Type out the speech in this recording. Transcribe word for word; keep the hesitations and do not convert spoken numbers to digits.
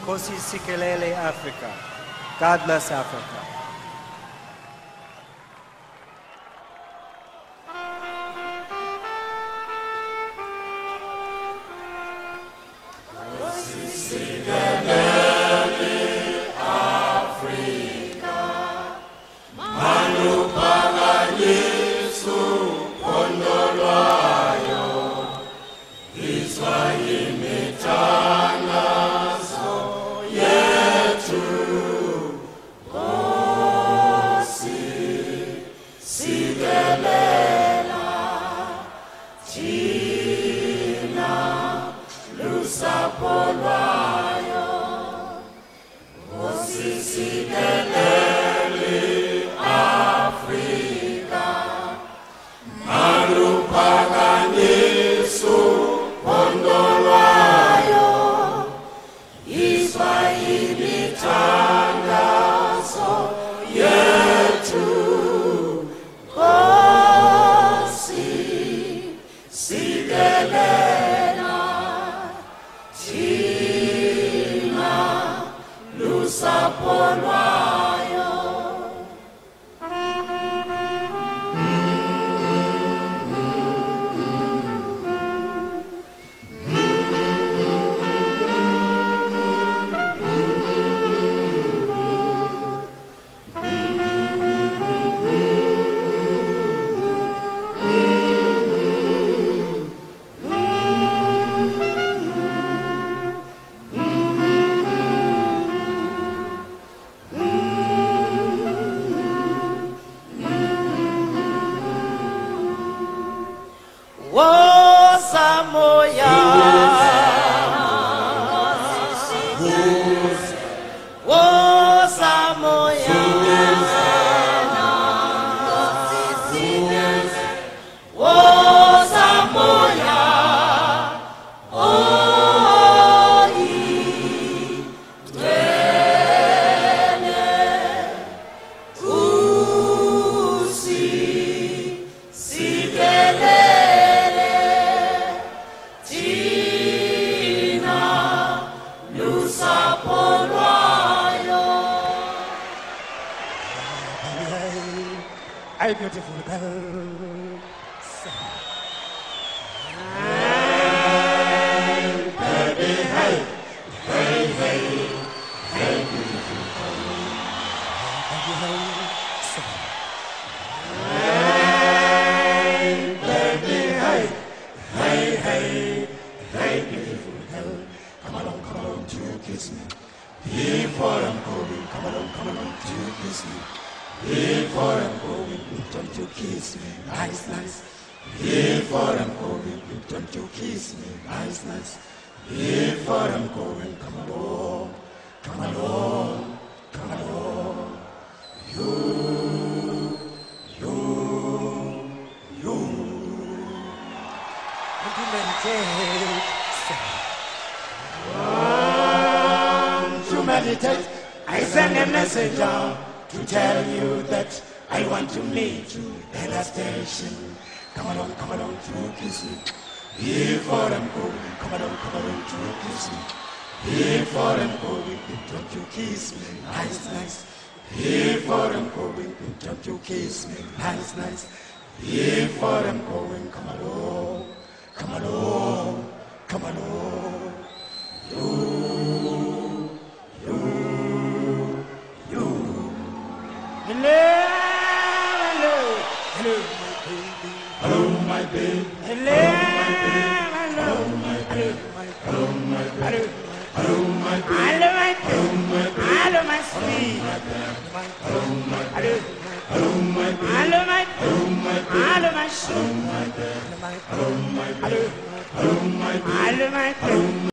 Kosi Sikelele Africa. God bless Africa. Hey, beautiful girl. Hey, baby, hey, hey, hey, hey, beautiful girl. Hey, baby, hey, hey, hey, hey, beautiful girl. Come along, come along to kiss me. Before I'm going, come along, come along to kiss me. Before I'm going, don't you kiss me, nice, nice. Before I'm going, don't you kiss me, nice, nice. Before I'm going, come along, come along, come along. You, you, you. And to meditate, want to meditate. I send a message out to tell you that I want to meet you at a station. Come along, come along to kiss me. Before I'm going, come along, come along to kiss me. Before I'm going, don't you kiss me, nice, nice. Before I'm going, don't you kiss me, nice, nice. Before I'm going, come along, come along, come along. You, you, you. Hello, hello, hello, my baby. Hello, my baby. Hello, my baby. Hello, my baby. Hello, my baby. Hello, my baby. Hello, my baby. Hello, my sweet. Hello, my baby. Hello, my baby. Hello, my baby. Hello, my baby. Hello, my sweet. Hello, my baby. Hello, my baby. Hello, my baby. Hello, my baby.